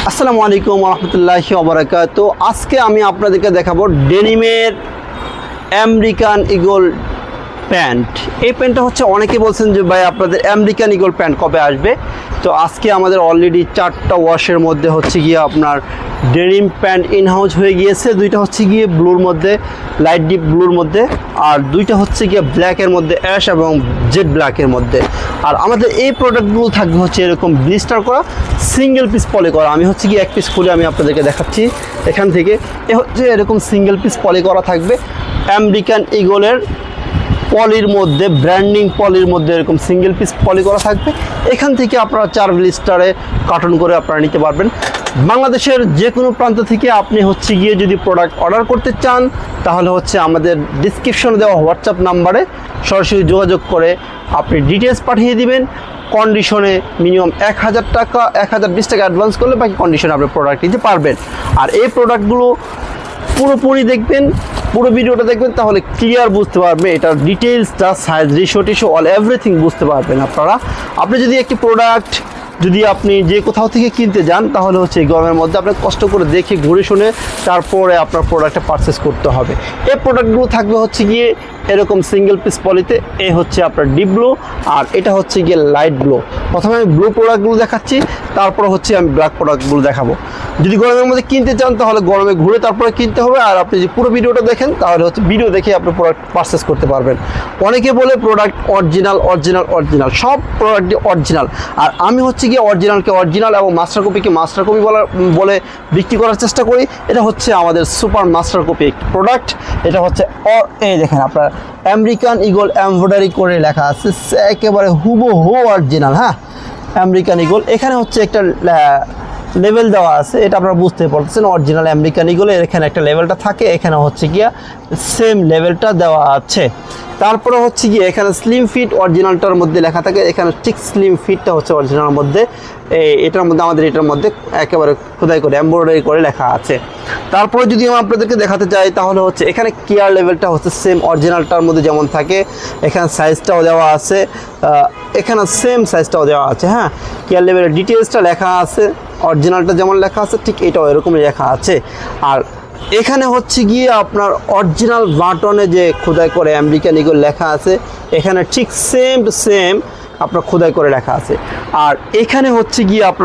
আসসালামু আলাইকুম রহমতুল্লাহি ওয়া বারাকাতুহু। আজকে আমি আপনাদেরকে দেখাবো ডেনিমের আমেরিকান ইগল প্যান্ট। এই প্যান্টটা হচ্ছে অনেকে বলছেন যে ভাই আপনাদের আমেরিকান ইগল প্যান্ট কবে আসবে। তো আজকে আমাদের অলরেডি 4টা ওয়াশের মধ্যে হচ্ছে গিয়ে আপনার ডেনিম প্যান্ট ইনহাউস হয়ে গিয়েছে। দুইটা হচ্ছে গিয়ে ব্লুর মধ্যে, লাইট ডিপ ব্লুর মধ্যে, আর দুইটা হচ্ছে গিয়ে ব্ল্যাকের মধ্যে, অ্যাশ এবং জেড ব্ল্যাকের মধ্যে। আর আমাদের এই প্রোডাক্টগুলো থাকবে হচ্ছে এরকম ব্লিস্টার করা, সিঙ্গেল পিস পলি করা। আমি হচ্ছে গিয়ে এক পিস খুলে আমি আপনাদেরকে দেখাচ্ছি এখান থেকে। এ হচ্ছে এরকম সিঙ্গেল পিস পলি করা থাকবে আমেরিকান ইগলের পলির মধ্যে, ব্র্যান্ডিং পলির মধ্যে এরকম সিঙ্গেল পিস পলি করা থাকবে। এখান থেকে আপনারা 4 ব্লিস্টারে কার্টন করে আপনারা নিতে পারবেন। বাংলাদেশের যে কোনো প্রান্ত থেকে আপনি হচ্ছে গিয়ে যদি প্রোডাক্ট অর্ডার করতে চান তাহলে হচ্ছে আমাদের ডিসক্রিপশনে দেওয়া হোয়াটসঅ্যাপ নাম্বারে সরাসরি যোগাযোগ করে আপনি ডিটেলস পাঠিয়ে দিবেন। কন্ডিশনে মিনিমাম 1000 টাকা, 1020 টাকা অ্যাডভান্স করলে বাকি কন্ডিশনে আপনি প্রোডাক্ট নিতে পারবেন। আর এই প্রোডাক্টগুলো পুরোপুরি দেখবেন, পুরো ভিডিওটা দেখবেন, তাহলে ক্লিয়ার বুঝতে পারবেন এটার ডিটেলসটা, সাইজ, রেশিও টিশো অল এভরিথিং বুঝতে পারবেন আপনারা। আপনি যদি একটি প্রোডাক্ট যদি আপনি যে কোথাও থেকে কিনতে যান তাহলে হচ্ছে এই গরমের মধ্যে আপনার কষ্ট করে দেখে ঘুরে শুনে তারপরে আপনার প্রোডাক্টটা পারচেস করতে হবে। এই প্রোডাক্টগুলো থাকবে হচ্ছে গিয়ে এরকম সিঙ্গেল পিস পলিতে। এ হচ্ছে আপনার ডিপ ব্লু আর এটা হচ্ছে গিয়ে লাইট ব্লু। প্রথমে আমি ব্লু প্রোডাক্টগুলো দেখাচ্ছি, তারপর হচ্ছে আমি ব্ল্যাক প্রোডাক্টগুলো দেখাবো। যদি গরমের মধ্যে কিনতে চান তাহলে গরমে ঘুরে তারপরে কিনতে হবে। আর আপনি যদি পুরো ভিডিওটা দেখেন তাহলে হচ্ছে ভিডিও দেখে আপনি প্রোডাক্ট পারচেস করতে পারবেন। অনেকে বলে প্রোডাক্ট অরিজিনাল অরিজিনাল অরিজিনাল, সব প্রোডাক্টই অরিজিনাল। আর আমি হচ্ছে গিয়ে অরিজিনালকে অরিজিনাল এবং মাস্টার কপিকে মাস্টার কপি বলে বিক্রি করার চেষ্টা করি। এটা হচ্ছে আমাদের সুপার মাস্টার কপি একটি প্রোডাক্ট। এটা হচ্ছে এই দেখেন আপনার আমেরিকান ইগল এমব্রয়ডারি করে লেখা আছে, একেবারে হুবহু অরিজিনাল। হ্যাঁ, আমেরিকান ইগল। এখানে হচ্ছে একটা লেভেল দেওয়া আছে, এটা আপনারা বুঝতে পারছেন অরিজিনাল আমেরিকান ইগলের এখানে একটা লেভেলটা থাকে, এখানে হচ্ছে গিয়া সেম লেভেলটা দেওয়া আছে। তারপরে হচ্ছে গিয়ে এখানে স্লিম ফিট অরিজিনালটার মধ্যে লেখা থাকে, এখানে ঠিক স্লিম ফিটটা হচ্ছে অরিজিনালের মধ্যে, এটার মধ্যে আমাদের এটার মধ্যে একেবারে খোদাই করে এমব্রয়ডারি করে লেখা আছে। তারপরে যদি আমি আপনাদেরকে দেখাতে চাই তাহলে হচ্ছে এখানে কেয়ার লেভেলটা হচ্ছে সেম অরিজিনালটার মধ্যে যেমন থাকে, এখানে সাইজটাও দেওয়া আছে, এখানে সেম সাইজটাও দেওয়া আছে। হ্যাঁ, কেয়ার লেভেলের ডিটেলসটা লেখা আছে, অরিজিনালটা যেমন লেখা আছে ঠিক এটাও এরকমই লেখা আছে। আর এখানে হচ্ছে গিয়ে আপনার অরিজিনাল বাটনে যে খোদাই করে আমেরিকান ইগল লেখা আছে, এখানে ঠিক সেম টু সেম আপনার খোদাই করে লেখা আছে। আর এখানে হচ্ছে গিয়ে আপনার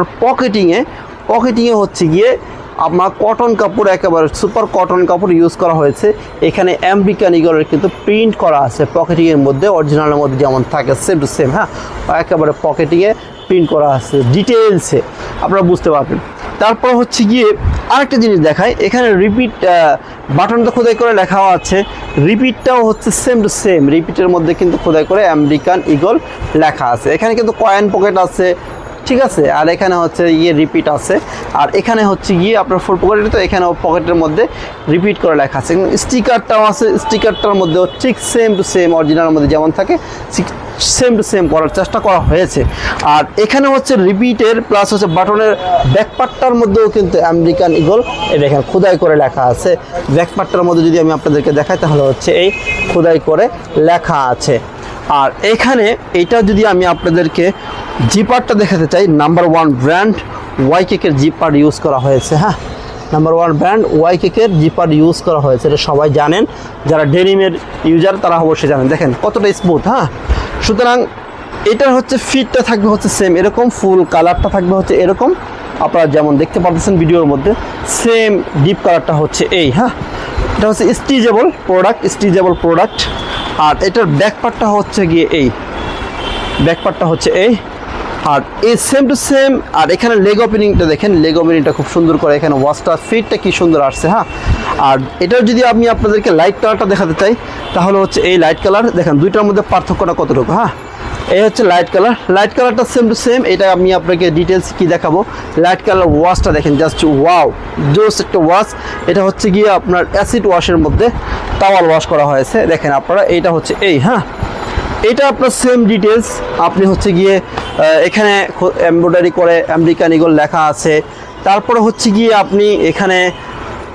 পকেটিংয়ে হচ্ছে গিয়ে আপনার কটন কাপড়, একেবারে সুপার কটন কাপড় ইউজ করা হয়েছে। এখানে আমেরিকান ইগলের কিন্তু প্রিন্ট করা আছে পকেটিংয়ের মধ্যে, অরিজিনালের মধ্যে যেমন থাকে সেম টু সেম। হ্যাঁ, একেবারে পকেটিংয়ে প্রিন্ট করা আছে ডিটেলসে, আপনারা বুঝতে পারবেন। তারপর হচ্ছে গিয়ে আরেকটা জিনিস দেখায়, এখানে রিপিট বাটনটা খোদাই করে লেখা আছে, রিপিটটাও হচ্ছে সেম টু সেম, রিপিটের মধ্যে কিন্তু খোদাই করে আমেরিকান ইগল লেখা আছে। এখানে কিন্তু কয়েন পকেট আছে, ঠিক আছে। আর এখানে হচ্ছে গিয়ে রিপিট আছে, আর এখানে হচ্ছে গিয়ে আপনার ফুল পকেটে, তো এখানেও পকেটের মধ্যে রিপিট করে লেখা আছে। স্টিকারটাও আছে, স্টিকারটার মধ্যেও ঠিক সেম টু সেম অরিজিনালের মধ্যে যেমন থাকে সেম টু সেম করার চেষ্টা করা হয়েছে। আর এখানে হচ্ছে রিপিটের প্লাস হচ্ছে বাটনের ব্যাকপার্টটার মধ্যেও কিন্তু আমেরিকান ইগল এখানে খোদাই করে লেখা আছে। ব্যাকপার্টটার মধ্যে যদি আমি আপনাদেরকে দেখাই তাহলে হচ্ছে এই খোদাই করে লেখা আছে। আর এখানে এটা যদি আমি আপনাদেরকে জিপারটা দেখাতে চাই, নাম্বার 1 ব্র্যান্ড ওয়াইকেকের জিপার ইউজ করা হয়েছে। হ্যাঁ, নাম্বার 1 ব্র্যান্ড ওয়াইকেকের জিপার ইউজ করা হয়েছে, এটা সবাই জানেন, যারা ডেনিমের ইউজার তারা অবশ্যই জানেন। দেখেন কতটা স্মুথ। হ্যাঁ, সুতরাং এটার হচ্ছে ফিটটা থাকবে হচ্ছে সেম এরকম, ফুল কালারটা থাকবে হচ্ছে এরকম, আপনারা যেমন দেখতে পাচ্ছেন ভিডিওর মধ্যে সেম ডিপ কালারটা হচ্ছে এই। হ্যাঁ, এটা হচ্ছে স্টিচেবল প্রোডাক্ট। আর এটার ব্যাকপার্টটা হচ্ছে গিয়ে এই, ব্যাকপার্টটা হচ্ছে এই, আর এই সেম টু সেম। আর এখানে লেগ ওপেনিংটা দেখেন, লেগ ওপেনিংটা খুব সুন্দর করে, এখানে ওয়াশটা ফিটটা কি সুন্দর আসছে। হ্যাঁ, আর এটার যদি আমি আপনাদেরকে লাইট কালারটা দেখাতে চাই তাহলে হচ্ছে এই লাইট কালার, দেখেন দুইটার মধ্যে পার্থক্যটা কতটুকু। হ্যাঁ, এই হচ্ছে লাইট কালারটা সেম টু সেম। এটা আমি আপনাকে ডিটেলস কি দেখাবো, লাইট কালার ওয়াশটা দেখেন, জাস্ট ওয়াও, জাস্ট একটা ওয়াশ। এটা হচ্ছে গিয়ে আপনার অ্যাসিড ওয়াশের মধ্যে টাওয়াল ওয়াশ করা হয়েছে, দেখেন আপনারা। এইটা হচ্ছে এই। হ্যাঁ, এটা আপনার সেম ডিটেলস, আপনি হচ্ছে গিয়ে এখানে এমব্রয়ডারি করে আমেরিকান ইগল লেখা আছে। তারপরে হচ্ছে গিয়ে আপনি এখানে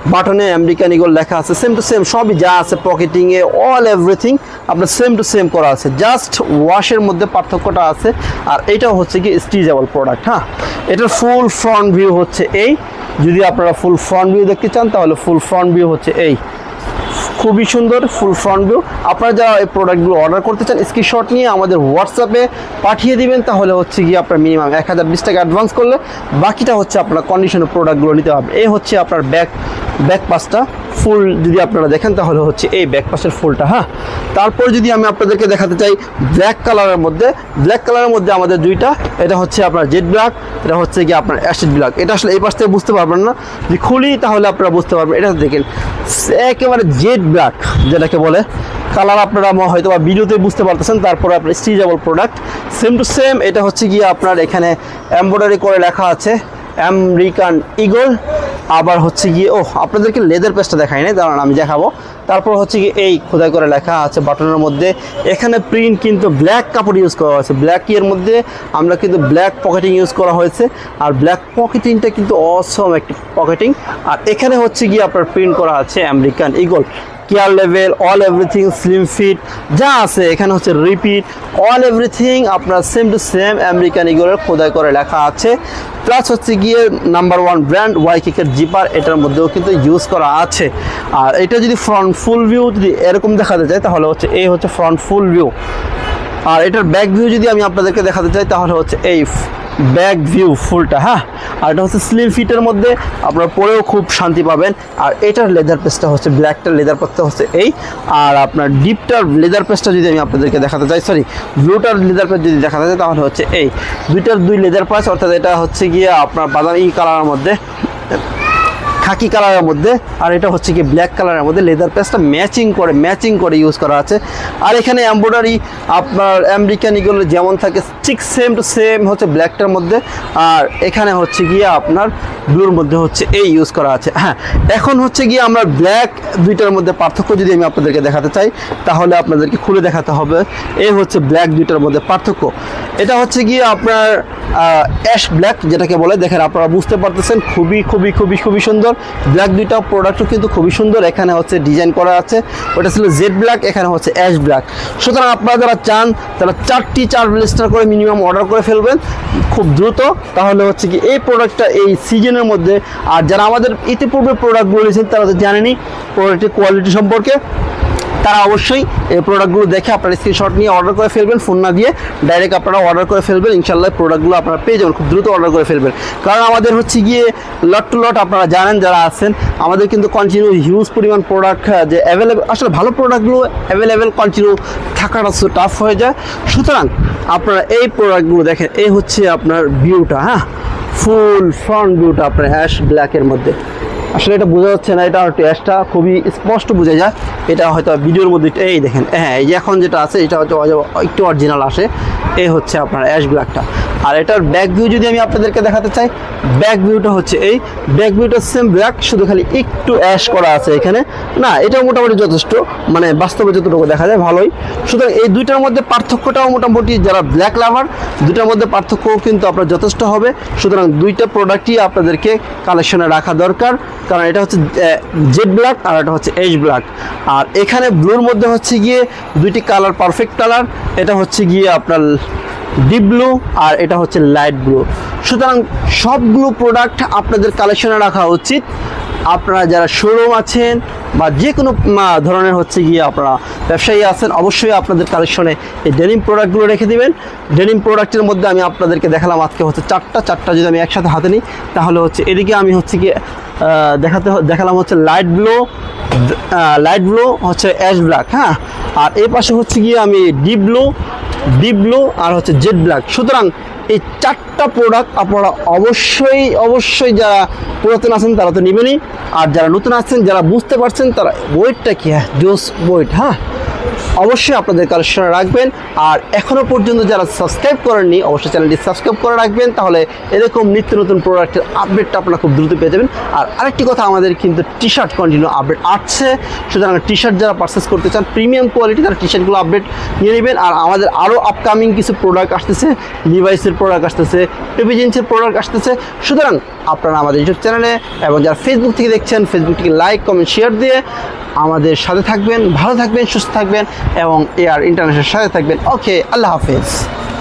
বাটনে আমেরিকান ইগল লেখা আছে, সেম টু সেম সবই যা আছে পকেটিংয়ে অল এভরিথিং আপনার সেম টু সেম করা আছে, জাস্ট ওয়াশের মধ্যে পার্থক্যটা আছে। আর এটাও হচ্ছে কি স্টিচেবল প্রোডাক্ট। হ্যাঁ, এটার ফুল ফ্রন্ট ভিউ হচ্ছে এই, যদি আপনারা ফুল ফ্রন্ট ভিউ দেখতে চান তাহলে ফুল ফ্রন্ট ভিউ হচ্ছে এই, খুবই সুন্দর ফুল ফ্রন্ট ভিউ। আপনারা যারা এই প্রোডাক্টগুলো অর্ডার করতে চান স্ক্রিনশট নিয়ে আমাদের হোয়াটসঅ্যাপে পাঠিয়ে দিবেন, তাহলে হচ্ছে গিয়ে আপনার মিনিমাম 1020 টাকা অ্যাডভান্স করলে বাকিটা হচ্ছে আপনার কন্ডিশনের প্রোডাক্টগুলো নিতে হবে। এই হচ্ছে আপনার ব্যাক পাসটা ফুল, যদি আপনারা দেখেন তাহলে হচ্ছে এই ব্যাক পাসের ফুলটা। হ্যাঁ, তারপর যদি আমি আপনাদেরকে দেখাতে চাই ব্ল্যাক কালারের মধ্যে আমাদের দুইটা, এটা হচ্ছে আপনার জেড ব্ল্যাক, এটা হচ্ছে কি আপনার অ্যাসিড ব্ল্যাক। এটা আসলে এই পাশ থেকে বুঝতে পারবেন না, যদি খুলি তাহলে আপনারা বুঝতে পারবেন। এটা দেখেন একেবারে জেড ব্ল্যাক যেটাকে বলে কালার, আপনারা হয়তো বা ভিডিওতে বুঝতে পারতেছেন। তারপরে আপনার stitchable product same to same. এটা হচ্ছে গিয়ে আপনার এখানে এমব্রয়ডারি করে লেখা আছে আমেরিকান ইগল। আবার হচ্ছে গিয়ে আপনাদেরকে লেদার পেজটা দেখাই নাই, দাঁড়ান আমি দেখাবো। তারপর হচ্ছে গিয়ে এই খোদাই করে লেখা আছে বাটনের মধ্যে, এখানে প্রিন্ট কিন্তু ব্ল্যাক কাপড় ইউজ করা হয়েছে, ব্ল্যাক এর মধ্যে আমরা কিন্তু ব্ল্যাক পকেটিং ইউজ করা হয়েছে। আর ব্ল্যাক পকেটিংটা কিন্তু অসম একটি পকেটিং। আর এখানে হচ্ছে গিয়ে আপনার প্রিন্ট করা আছে আমেরিকান ইগল, কেয়ার লেভেল অল এভরিথিং, স্লিম ফিট যা আছে এখানে হচ্ছে রিপিট অল এভরিথিং আপনার সেম টু সেম আমেরিকান ইগলের খোদাই করে লেখা আছে। প্লাস হচ্ছে গিয়ে নাম্বার 1 ব্র্যান্ড ওয়াইকিকের জিপার এটার মধ্যেও কিন্তু ইউজ করা আছে। আর এটা যদি ফ্রন্ট ফুল ভিউ যদি এরকম দেখাতে চাই তাহলে হচ্ছে এই হচ্ছে ফ্রন্ট ফুল ভিউ। আর এটার ব্যাক ভিউ যদি আমি আপনাদেরকে দেখাতে চাই তাহলে হচ্ছে এই ব্যাক ভিউ ফুলটা। হ্যাঁ, আর এটা হচ্ছে স্লিম ফিটের মধ্যে, আপনারা পরেও খুব শান্তি পাবেন। আর এটার লেদার পেসটা হচ্ছে ব্ল্যাকটার লেদার পেসটা হচ্ছে এই, আর আপনার ডিপটার লেদার পেসটা যদি আমি আপনাদেরকে দেখাতে চাই, সরি ব্লুটার লেদার পেস যদি দেখাতে চাই তাহলে হচ্ছে এই দুই লেদার পেস, অর্থাৎ এটা হচ্ছে গিয়ে আপনার বাদামি কালারের মধ্যে, খাকি কালারের মধ্যে, আর এটা হচ্ছে কি ব্ল্যাক কালারের মধ্যে লেদার পেসটা ম্যাচিং করে ইউজ করা আছে। আর এখানে এমব্রয়ডারি আপনার আমেরিকান ইগলের যেমন থাকে ঠিক সেম টু সেম হচ্ছে ব্ল্যাকটার মধ্যে, আর এখানে হচ্ছে গিয়ে আপনার ব্লুর মধ্যে হচ্ছে এই ইউজ করা আছে। হ্যাঁ, এখন হচ্ছে গিয়ে আমরা ব্ল্যাক দুইটার মধ্যে পার্থক্য যদি আমি আপনাদেরকে দেখাতে চাই তাহলে আপনাদেরকে খুলে দেখাতে হবে। এই হচ্ছে ব্ল্যাক দুইটার মধ্যে পার্থক্য। এটা হচ্ছে গিয়ে আপনার অ্যাশ ব্ল্যাক যেটাকে বলে, দেখেন আপনারা বুঝতে পারতেছেন খুবই সুন্দর। ব্ল্যাক দুইটা প্রোডাক্টও কিন্তু খুবই সুন্দর। এখানে হচ্ছে ডিজাইন করা আছে, ওটা ছিল জেড ব্ল্যাক, এখানে হচ্ছে অ্যাশ ব্ল্যাক। সুতরাং আপনারা যারা চান তারা 4 ব্লিস্টার করে মিনিমাম অর্ডার করে ফেলবেন খুব দ্রুত, তাহলে হচ্ছে কি এই প্রোডাক্টটা এই সিজনের মধ্যে। আর যারা আমাদের ইতিপূর্বে প্রোডাক্টগুলো নিয়েছেন তারা তো জানেনই প্রোডাক্টের কোয়ালিটি সম্পর্কে, তারা অবশ্যই এই প্রোডাক্টগুলো দেখে আপনারা স্ক্রিনশট নিয়ে অর্ডার করে ফেলবেন, ফোন না দিয়ে ডাইরেক্ট আপনারা অর্ডার করে ফেলবেন। ইনশাল্লাহ প্রোডাক্টগুলো আপনারা পেয়ে যাবেন, খুব দ্রুত অর্ডার করে ফেলবেন। কারণ আমাদের হচ্ছে গিয়ে লট টু লট, আপনারা জানেন যারা আছেন আমাদের কিন্তু কন্টিনিউ হিউজ পরিমাণ প্রোডাক্ট যে অ্যাভেলেবেল, আসলে ভালো প্রোডাক্টগুলো অ্যাভেলেবেল কন্টিনিউ থাকাটা টাফ হয়ে যায়। সুতরাং আপনারা এই প্রোডাক্টগুলো দেখেন, এই হচ্ছে আপনার ভিউটা। হ্যাঁ, ফুল ফ্রন্ট ভিউটা আপনার অ্যাশ ব্ল্যাকের মধ্যে, আসলে এটা বোঝা যাচ্ছে না, এটা একটু অ্যাশটা খুবই স্পষ্ট বোঝা যায়। এটা হয়তো ভিডিওর মধ্যে এই দেখেন, হ্যাঁ এই যে এখন যেটা আছে এটা হচ্ছে একটু অরিজিনাল আসে। এই হচ্ছে আপনার অ্যাশ ব্ল্যাকটা। আর এটার ব্যাক ভিউ যদি আমি আপনাদেরকে দেখাতে চাই, ব্যাক ভিউটা হচ্ছে এই ব্যাক ভিউটা সেম ব্ল্যাক, শুধু খালি একটু অ্যাশ করা আছে এখানে। না, এটাও মোটামুটি যথেষ্ট, মানে বাস্তবে যতটুকু দেখা যায় ভালোই। সুতরাং এই দুইটার মধ্যে পার্থক্যটাও মোটামুটি, যারা ব্ল্যাক লাভার দুইটার মধ্যে পার্থক্যও কিন্তু আপনার যথেষ্ট হবে। সুতরাং দুইটা প্রোডাক্টই আপনাদেরকে কালেকশনে রাখা দরকার, কারণ এটা হচ্ছে জেড ব্ল্যাক আর এটা হচ্ছে অ্যাশ ব্ল্যাক। আর এখানে ব্লুর মধ্যে হচ্ছে গিয়ে দুইটি কালার পারফেক্ট কালার, এটা হচ্ছে গিয়ে আপনার ডিপ ব্লু আর এটা হচ্ছে লাইট ব্লু। সুতরাং সবগুলো প্রোডাক্ট আপনাদের কালেকশনে রাখা উচিত। আপনারা যারা শোরুম আছেন বা যে কোনো ধরনের হচ্ছে গিয়ে আপনারা ব্যবসায়ী আছেন, অবশ্যই আপনাদের কালেকশনে এই ডেনিম প্রোডাক্টগুলো রেখে দিবেন। ডেনিম প্রোডাক্টের মধ্যে আমি আপনাদেরকে দেখালাম আজকে হচ্ছে চারটা যদি আমি একসাথে হাতে নিই তাহলে হচ্ছে এদিকে আমি হচ্ছে গিয়ে দেখালাম হচ্ছে লাইট ব্লু হচ্ছে অ্যাশ ব্ল্যাক। হ্যাঁ, আর এই পাশে হচ্ছে গিয়ে আমি ডিপ ব্লু আর হচ্ছে জেড ব্ল্যাক। সুতরাং এই 4টা প্রোডাক্ট আপনারা অবশ্যই যারা পুরাতন আছেন তারা তো নেবেনই, আর যারা নতুন আছেন যারা বুঝতে পারছেন তারা ওয়েটটা কি, হ্যাঁ জোস ওয়েট, হ্যাঁ অবশ্যই আপনাদের কালেকশনে রাখবেন। আর এখনও পর্যন্ত যারা সাবস্ক্রাইব করেননি অবশ্যই চ্যানেলটি সাবস্ক্রাইব করে রাখবেন, তাহলে এরকম নিত্য নতুন প্রোডাক্টের আপডেটটা আপনারা খুব দ্রুত পেয়ে যাবেন। আর আরেকটি কথা, আমাদের কিন্তু টি শার্ট কন্টিনিউ আপডেট আসছে। সুতরাং টি শার্ট যারা পারচেস করতে চান প্রিমিয়াম কোয়ালিটি, তারা টি শার্টগুলো আপডেট নিয়ে নেবেন। আর আমাদের আরও আপকামিং কিছু প্রোডাক্ট আসতেছে, লিভাইসের প্রোডাক্ট আসতেছে, পেপি জিন্সের প্রোডাক্ট আসতেছে। সুতরাং আপনারা আমাদের ইউটিউব চ্যানেলে, এবং যারা ফেসবুক থেকে দেখছেন ফেসবুকটিকে লাইক কমেন্ট শেয়ার দিয়ে আমাদের সাথে থাকবেন, ভালো থাকবেন, সুস্থ থাকবেন এবং এয়ার ইন্টারন্যাশনাল সাথে থাকবেন। ওকে, আল্লাহ হাফেজ।